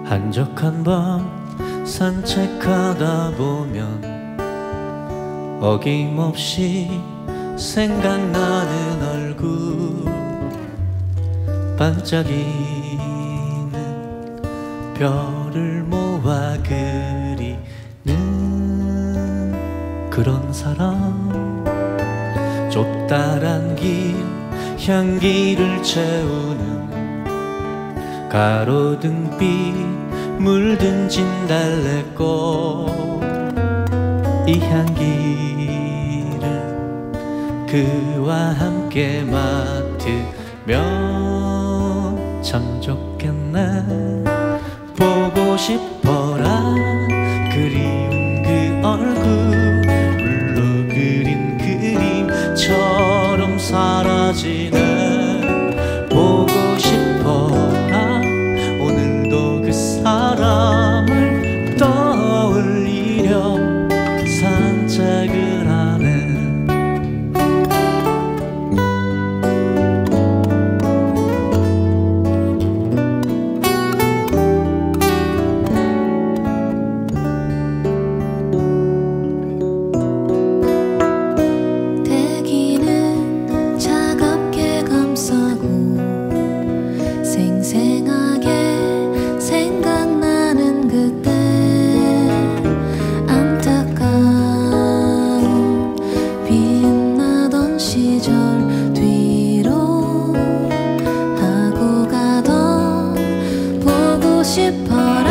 한적한 밤 산책하다 보면 어김없이 생각나는 얼굴, 반짝이는 별을 모아 그리는 그런 사람. 좁다란 길 향기를 채우는 가로등빛 물든 진달래꽃, 이 향기를 그와 함께 맡으면 참 좋겠네. 보고 싶어라 그리운 그 얼굴, 물로 그린 그림처럼 사라지네. 보고 싶어라 오늘도 그 사람을 떠올리려 산책을 하네. 대기는 차갑게 감싸고 생생하게 생각나는 그때, 안타까운 빛나던 시절 뒤로 하고 가던 보고 싶어라